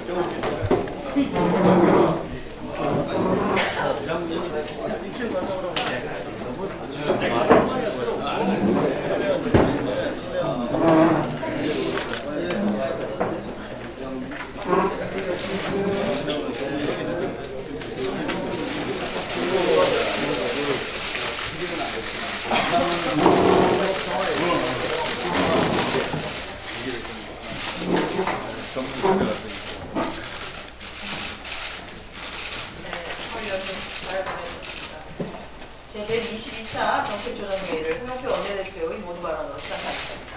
제22차 정책조정회의를 홍영표 원내대표의 모두 발언으로 시작하겠습니다.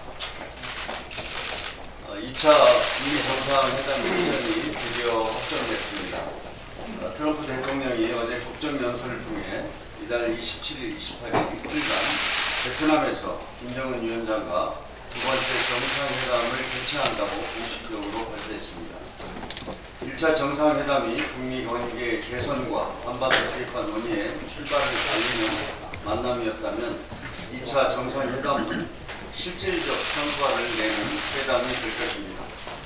2차 북미 정상회담 일정이 드디어 확정됐습니다. 트럼프 대통령이 어제 국정연설을 통해 이달 27일, 28일 이틀간 베트남에서 김정은 위원장과 두 번째 정상회담을 개최한다고 공식적으로 발표했습니다. 1차 정상회담이 북미 관계 개선과 한반도 비핵화 논의의 출발을 알리는 만남이었다면 2차 정상회담은 실질적 성과를 내는 회담이 될 것입니다.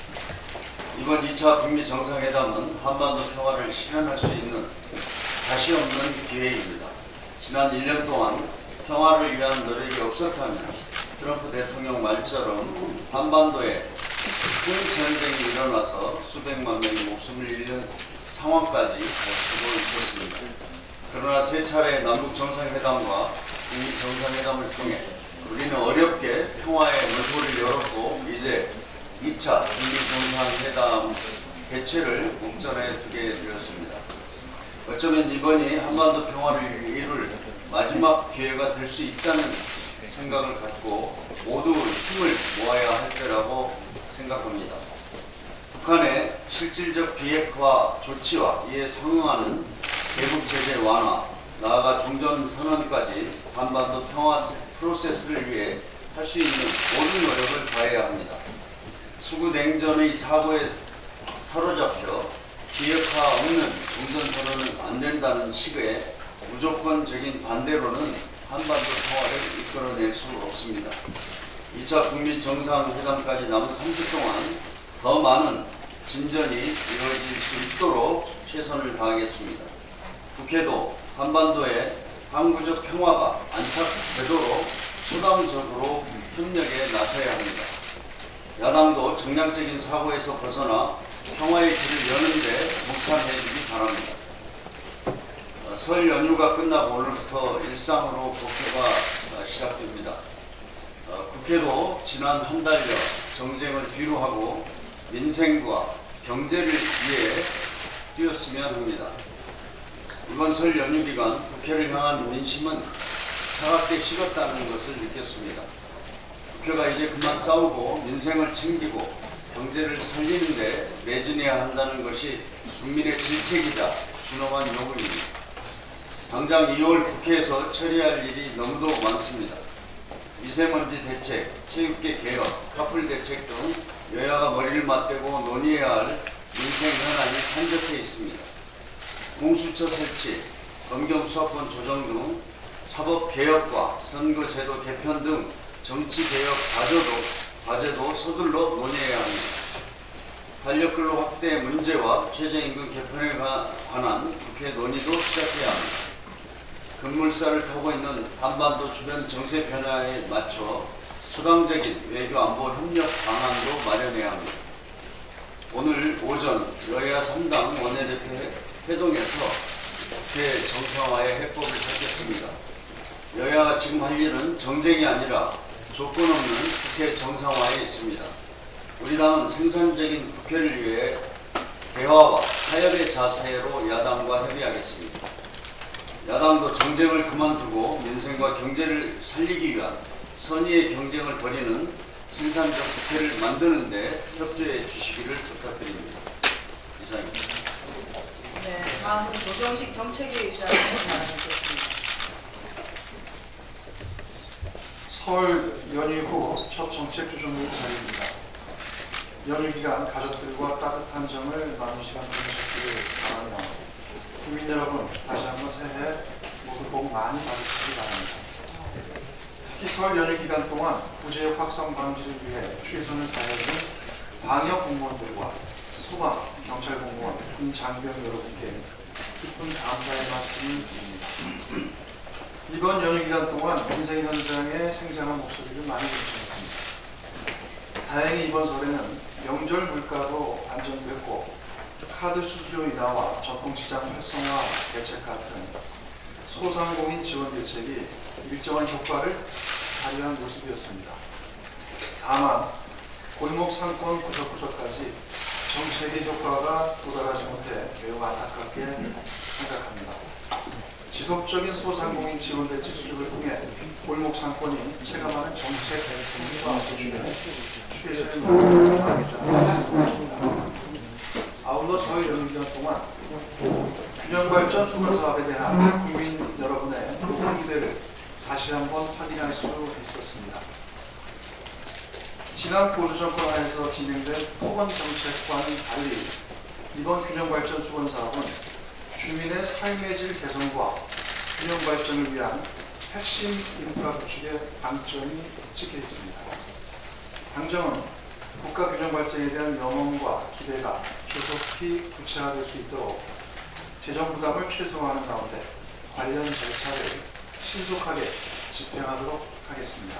이번 2차 북미 정상회담은 한반도 평화를 실현할 수 있는 다시 없는 기회입니다. 지난 1년 동안 평화를 위한 노력이 없었다면 트럼프 대통령 말처럼 한반도에 큰 전쟁이 일어나서 수백만 명이 목숨을 잃는 상황까지 갈 수도 있었습니다. 그러나 세 차례 남북 정상회담과 북미 정상회담을 통해 우리는 어렵게 평화의 문호를 열었고 이제 2차 북미 정상회담 개최를 목전에 두게 되었습니다. 어쩌면 이번이 한반도 평화를 이룰 마지막 기회가 될 수 있다는 생각을 갖고 모두 힘을 모아야 할 때라고 생각합니다. 북한의 실질적 비핵화 조치와 이에 상응하는 대북 제재 완화, 나아가 종전선언까지 한반도 평화 프로세스를 위해 할 수 있는 모든 노력을 다해야 합니다. 수구 냉전의 사고에 사로잡혀 비핵화 없는 종전선언은 안 된다는 식의 무조건적인 반대로는 한반도 평화를 이끌어낼 수 없습니다. 2차 북미 정상회담까지 남은 3주 동안 더 많은 진전이 이루어질 수 있도록 최선을 다하겠습니다. 국회도 한반도의 항구적 평화가 안착되도록 수당적으로 협력에 나서야 합니다. 야당도 정량적인 사고에서 벗어나 평화의 길을 여는데 동참해주기 바랍니다. 설 연휴가 끝나고 오늘부터 일상으로 국회가 시작됩니다. 국회도 지난 한 달여 정쟁을 뒤로하고 민생과 경제를 위해 뛰었으면 합니다. 이번 설 연휴 기간 국회를 향한 민심은 차갑게 식었다는 것을 느꼈습니다. 국회가 이제 그만 싸우고 민생을 챙기고 경제를 살리는데 매진해야 한다는 것이 국민의 질책이자 준엄한 요구입니다. 당장 2월 국회에서 처리할 일이 너무도 많습니다. 미세먼지 대책, 체육계 개혁, 카풀 대책 등 여야가 머리를 맞대고 논의해야 할 민생 현안이 산적해 있습니다. 공수처 설치, 검경수사권 조정 등 사법개혁과 선거제도 개편 등 정치개혁 과제도 서둘러 논의해야 합니다. 탄력근로 확대 문제와 최저임금 개편에 관한 국회 논의도 시작해야 합니다. 급물살을 타고 있는 한반도 주변 정세 변화에 맞춰 수당적인 외교 안보 협력 방안도 마련해야 합니다. 오늘 오전 여야 3당 원내대표 회동에서 국회 정상화의 해법을 찾겠습니다. 여야가 지금 할 일은 정쟁이 아니라 조건 없는 국회 정상화에 있습니다. 우리 당은 생산적인 국회를 위해 대화와 타협의 자세로 야당과 협의하겠습니다. 야당도 정쟁을 그만두고 민생과 경제를 살리기 위한 선의의 경쟁을 벌이는 생산적 국회를 만드는 데 협조해 주시기를 부탁드립니다. 이상입니다. 네, 다음으로 조정식 정책위 의장을 말하겠습니다. 설 연휴 후 첫 정책조정회의 자리입니다. 연휴 기간 가족들과 따뜻한 정을 나눈 시간 보내셨기를 바라며 국민 여러분 다시 한번 새해 모두 복 많이 받으시기 바랍니다. 특히 설 연휴 기간 동안 구제역 확산 방지를 위해 최선을 다해준 방역 공무원들과 소방, 경찰 공무원, 군 장병 여러분께 깊은 감사의 말씀을 드립니다. 이번 연휴 기간 동안 민생 현장에 생생한 목소리를 많이 들으셨습니다. 다행히 이번 설에는 명절 물가도 안정됐고 카드 수수료 인하와 전통시장 활성화 대책 같은 소상공인 지원 대책이 일정한 효과를 발휘한 모습이었습니다. 다만 골목 상권 구석구석까지 정책의 효과가 도달하지 못해 매우 안타깝게 생각합니다. 지속적인 소상공인 지원 대책 수립을 통해 골목 상권이 체감하는 정책 성과 수준에 최선의 노력을 다하겠다는 말씀드립니다. 아울러 저희 연휴 기간 동안 균형발전 수건 사업에 대한 국민 여러분의 높은 기대를 다시 한번 확인할 수 있었습니다. 지난 보수정권 하에서 진행된 토건 정책과는 달리 이번 균형발전 수건 사업은 주민의 삶의 질 개선과 균형발전을 위한 핵심 인프라 구축의 방점이 찍혀 있습니다. 당정은 국가 균형발전에 대한 염원과 기대가 조속히 구체화될 수 있도록 재정 부담을 최소화하는 가운데 관련 절차를 신속하게 집행하도록 하겠습니다.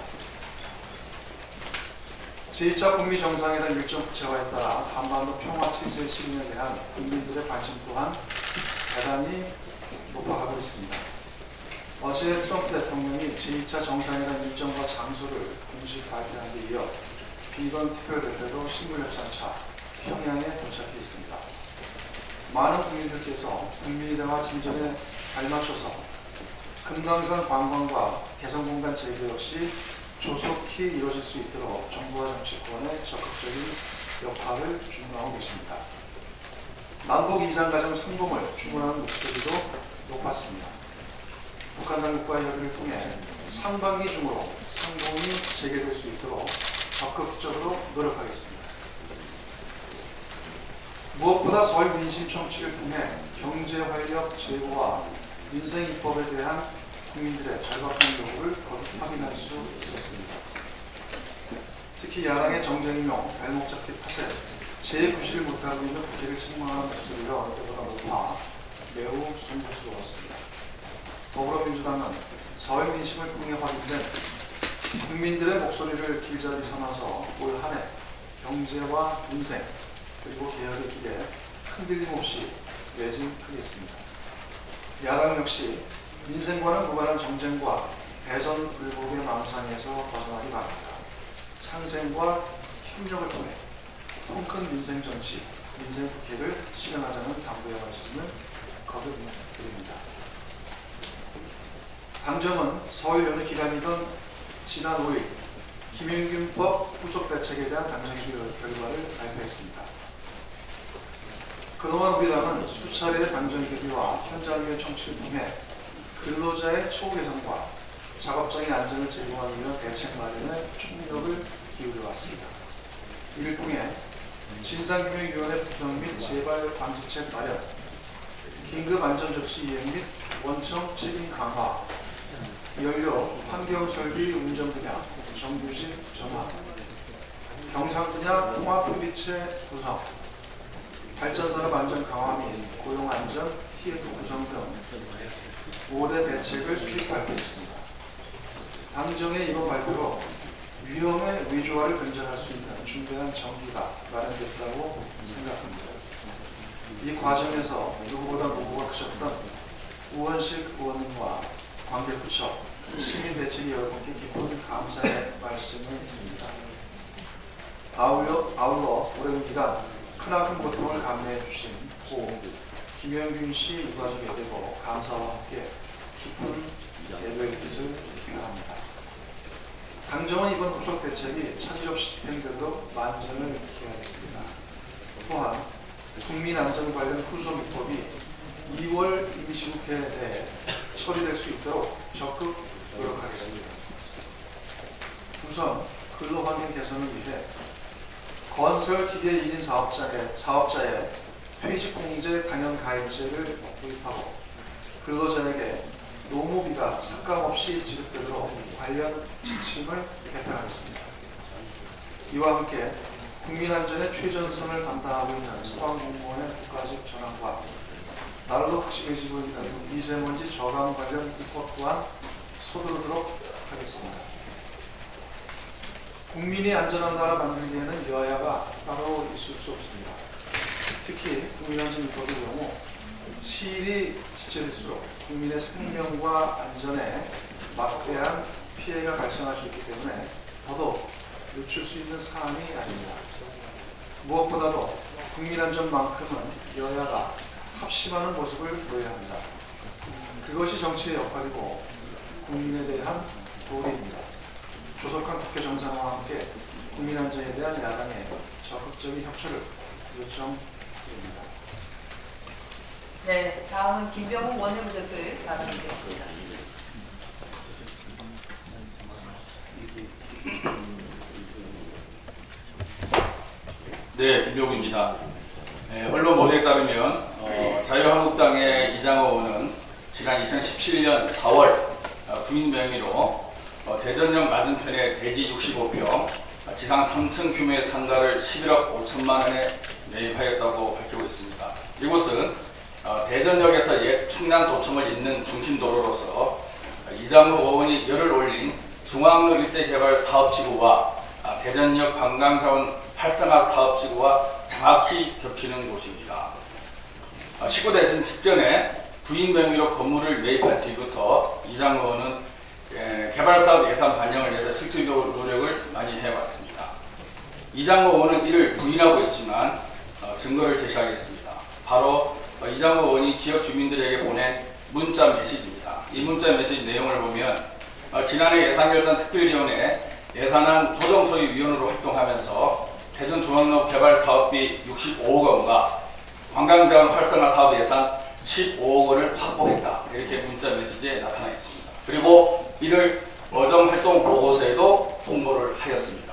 제2차 북미 정상회담 일정 구체화에 따라 한반도 평화 체제 실현에 대한 국민들의 관심 또한 대단히 높아가고 있습니다. 어제 트럼프 대통령이 제2차 정상회담 일정과 장소를 공식 발표한 데 이어 비건 특별대표도 식물협상차 평양에 도착해 있습니다. 많은 국민들께서 북미 대화 진전에 발맞춰서 금강산 관광과 개성공단 재개 역시 조속히 이루어질 수 있도록 정부와 정치권의 적극적인 역할을 주문하고 계십니다. 남북 이산가정 성공을 주문하는 목소리도 높았습니다. 북한 당국과의 협의를 통해 상반기 중으로 상공이 재개될 수 있도록 적극적으로 노력하겠습니다. 무엇보다 설 민심 청취를 통해 경제활력 제고와 민생 입법에 대한 국민들의 절박한 요구를 거듭 확인할 수 있었습니다. 특히 야당의 정쟁용, 발목잡기 탓에 제9시를 못하고 있는 국회를 책망하는 목소리가 어느 때보다 높아 매우 송구스러웠습니다. 더불어민주당은 설 민심을 통해 확인된 국민들의 목소리를 길잡이 삼아서 올 한 해 경제와 민생 그리고 개혁의 길에 흔들림 없이 매진하겠습니다. 야당 역시 민생과는 무관한 정쟁과 대선 불복의 망상에서 벗어나기 바랍니다. 상생과 협력을 통해 통큰 민생 정치, 민생 국회를 실현하자는 당부의 말씀을 거듭 드립니다. 당정은 설 연휴 기간이던 지난 5일 김윤균법 후속 대책에 대한 당정기 결과를 발표했습니다. 그동안 우리 당은 수차례의 당정협의와 현장의 청취를 통해 근로자의 처우 개선과 작업장의 안전을 제공하기 위한 대책 마련에 총력을 기울여 왔습니다. 이를 통해 진상규명위원회 구성 및 재발 방지책 마련, 긴급 안전조치 이행 및 원청 책임 강화, 연료, 환경 설비 운전 분야, 정규직 전환, 경상 분야 통합 협의체 구성, 발전산업 안전 강화 및 고용 안전 TF 구성 등 5대 대책을 수립 발표했습니다. 당정의 이번 발표로 위험의 위조화를 근절할 수 있는 중대한 정기가 마련됐다고 생각합니다. 이 과정에서 누구보다 노고가 크셨던 우원식 의원님과 관계부처, 시민대책위 여러분께 깊은 감사의 말씀을 드립니다. 아울러 오랜 기간 크나큰 고통을 감내해 주신 고 김영균 씨 유가족에 대고 감사와 함께 깊은 애도의 뜻을 표합니다. 당정은 이번 후속 대책이 천일없이 집행되도록 만전을 기하겠습니다. 또한 국민안전 관련 후속 입법이 2월 임시국회 내에 처리될 수 있도록 적극 노력하겠습니다. 우선 근로환경 개선을 위해 건설 기계 1인 사업자의 퇴직공제 당연 가입제를 도입하고 근로자에게 노무비가 삭감 없이 지급되도록 관련 지침을 개편하겠습니다. 이와 함께 국민안전의 최전선을 담당하고 있는 소방공무원의 국가직 전환과 나라도 확실해지고 있는 미세먼지 저감 관련 입법 또한 서두르도록 하겠습니다. 국민이 안전한 나라 만들기에는 여야가 따로 있을 수 없습니다. 특히 국민안전 입법의 경우 시일이 지체될수록 국민의 생명과 안전에 막대한 피해가 발생할 수 있기 때문에 더더욱 늦출 수 있는 사안이 아닙니다. 무엇보다도 국민안전만큼은 여야가 합심하는 모습을 보여야 합니다. 그것이 정치의 역할이고 국민에 대한 도리입니다. 조속한 국회 정상화와 함께 국민안전에 대한 야당의 적극적인 협조를 요청드립니다. 네, 다음은 김병욱 원내부 대표의 발언이겠습니다. 네, 김병욱입니다. 언론 보도에 따르면 자유한국당의 이장호 의원은 지난 2017년 4월 구인 명의로 대전역 맞은편에 대지 65평, 지상 3층 규모의 상가를 11억 5천만 원에 매입하였다고 밝히고 있습니다. 이곳은 대전역에서 옛 충남도청을 잇는 중심도로로서 이장호 의원이 열을 올린 중앙로 일대 개발 사업지구와 대전역 관광자원 활성화 사업지구와 정확히 겹치는 곳입니다. 19대 대선 직전에 구인 명의로 건물을 매입한 뒤부터 이장호 의원은 개발사업 예산 반영을 위해서 실질적으로 노력을 많이 해왔습니다. 이장호 의원은 이를 부인하고 있지만 증거를 제시하겠습니다. 바로 이장호 의원이 지역 주민들에게 보낸 문자 메시지입니다. 이 문자 메시지 내용을 보면 지난해 예산결산특별위원회 예산안 조정소위위원으로 활동하면서 대전중앙로 개발 사업비 65억 원과 관광자원 활성화 사업 예산 15억 원을 확보했다. 이렇게 문자 메시지에 나타나 있습니다. 그리고 이를 어정활동 보고서에도 통보를 하였습니다.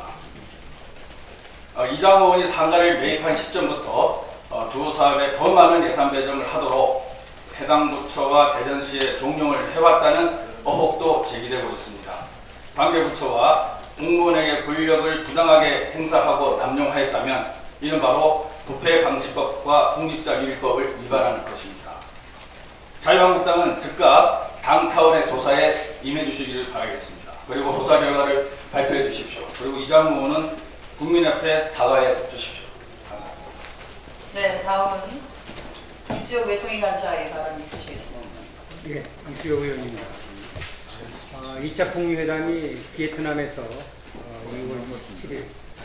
이장호 의원이 상가를 매입한 시점부터 두 사업에 더 많은 예산 배정을 하도록 해당 부처와 대전시에 종용을 해왔다는 의혹도 제기되고 있습니다. 관계 부처와 공무원에게 권력을 부당하게 행사하고 남용하였다면 이는 바로 부패방지법과 공직자윤리법을 위반하는 것입니다. 자유한국당은 즉각 당 차원의 조사에 임해 주시기를 바라겠습니다. 그리고 조사 결과를 발표해 주십시오. 그리고 이장호 의원은 국민 앞에 사과해 주십시오. 감사합니다. 네, 다음은 이수혁 외통위 간사의 발언이 있으시겠습니다. 예, 이수혁 의원입니다. 2차 북미회담이 베트남에서 2월 27일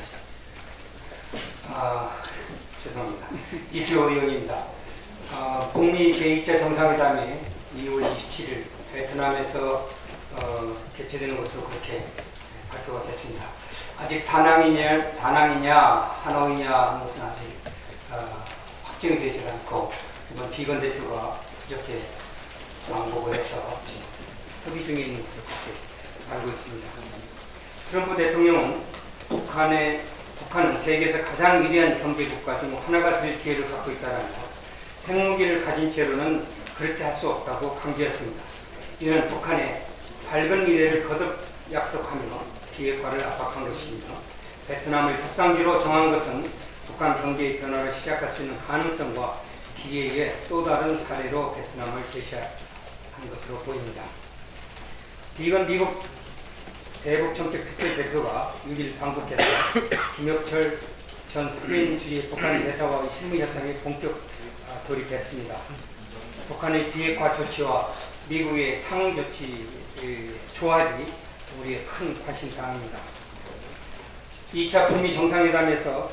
죄송합니다. 이수혁 의원입니다. 북미 제2차 정상회담이 2월 27일 베트남에서 개최되는 것으로 그렇게 발표가 됐습니다. 아직 다낭이냐 하노이냐 하는 것은 아직 확정이 되지 않고 이번 비건 대표가 그저께 왕복을 해서 협의 중에 있는 것으로 그렇게 알고 있습니다. 트럼프 대통령은 북한은 세계에서 가장 위대한 경제국가 중 하나가 될 기회를 갖고 있다라며 핵무기를 가진 채로는 그렇게 할 수 없다고 강조했습니다. 이는 북한의 밝은 미래를 거듭 약속하며 비핵화를 압박한 것이며 베트남을 협상지로 정한 것은 북한 경제의 변화를 시작할 수 있는 가능성과 기회의 또 다른 사례로 베트남을 제시한 것으로 보입니다. 비건 미국 대북정책특별 대표가 6일 방북해서 김혁철 전 스페인 주재 북한 대사와의 실무 협상에 본격 돌입했습니다. 북한의 비핵화 조치와 미국의 상응 조치 조합이 우리의 큰 관심사항입니다. 2차 북미 정상회담에서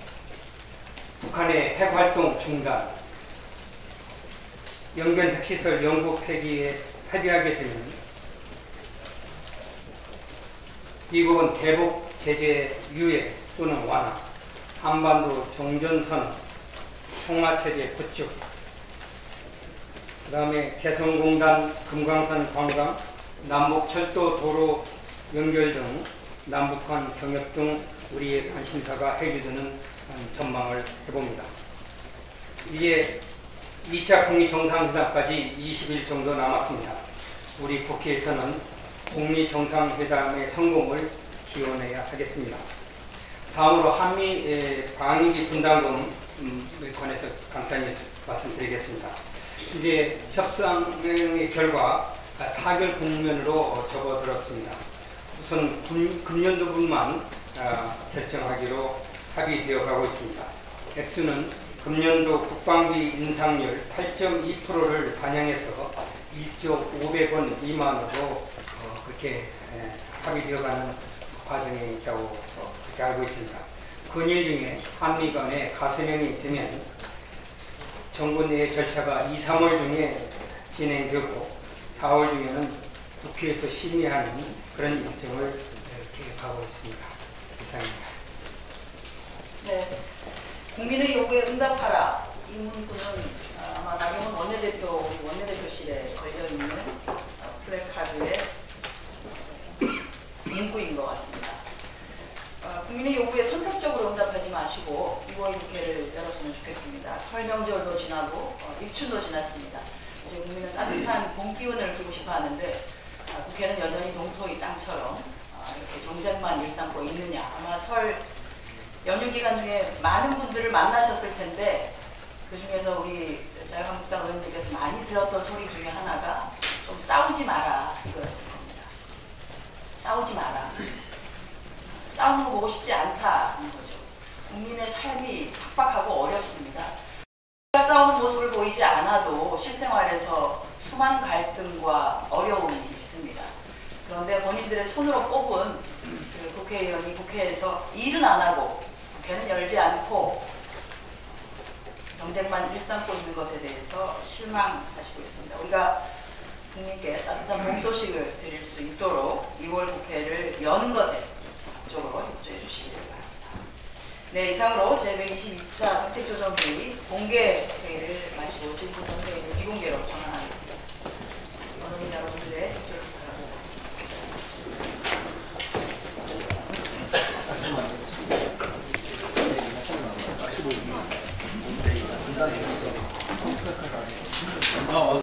북한의 핵활동 중단, 영변 핵시설 영구 폐기에 합의하게 되면 미국은 대북 제재 유예 또는 완화, 한반도 종전선 평화체제 구축, 그 다음에 개성공단, 금강산 관광, 남북철도 도로 연결 등 남북한 경협 등 우리의 관심사가 해결되는 전망을 해봅니다. 이제 2차 북미 정상회담까지 20일 정도 남았습니다. 우리 국회에서는 북미 정상회담의 성공을 기원해야 하겠습니다. 다음으로 한미 방위비 분담금에 관해서 간단히 말씀드리겠습니다. 이제 협상의 결과 타결 국면으로 접어들었습니다. 우선 금년도분만 결정하기로 합의되어 가고 있습니다. 액수는 금년도 국방비 인상률 8.2%를 반영해서 1.500원 미만으로 그렇게 합의되어가는 과정에 있다고 그렇게 알고 있습니다. 건일 중에 한미 간에 가서명이 되면 정부 내 절차가 2, 3월 중에 진행되고 4월 중에는 국회에서 심의하는 그런 일정을 계획하고 있습니다. 이상입니다. 네, 국민의 요구에 응답하라. 이 문구는 아마 나경원 원내대표실에 걸려있는 플래카드의 문구인 것 같습니다. 국민의 요구에 선택적으로 응답하지 마시고 2월 국회를 열었으면 좋겠습니다. 설 명절도 지나고 입춘도 지났습니다. 이제 국민은 따뜻한 봄 기운을 주고 싶어 하는데 국회는 여전히 농토의 땅처럼 이렇게 정쟁만 일삼고 있느냐. 아마 설 연휴 기간 중에 많은 분들을 만나셨을 텐데 그 중에서 우리 자유한국당 의원님께서 많이 들었던 소리 중에 하나가 좀 싸우지 마라 이거였을 겁니다. 싸우지 마라. 싸우는 거 보고 싶지 않다는 거죠. 국민의 삶이 팍팍하고 어렵습니다. 싸우는 모습을 보이지 않아도 실생활에서 수많은 갈등과 어려움이 있습니다. 그런데 본인들의 손으로 뽑은 그 국회의원이 국회에서 일은 안 하고 국회는 열지 않고 정쟁만 일삼고 있는 것에 대해서 실망하시고 있습니다. 우리가 국민께 따뜻한 봄 소식을 드릴 수 있도록 2월 국회를 여는 것에 적극적으로 협조해 주시기 바랍니다. 네, 이상으로 제122차 정책조정회의 공개 회의를 마치고 질문전 회의를 비공개로 전환하겠습니다. 언론인 여러분들의 협조를 바랍니다.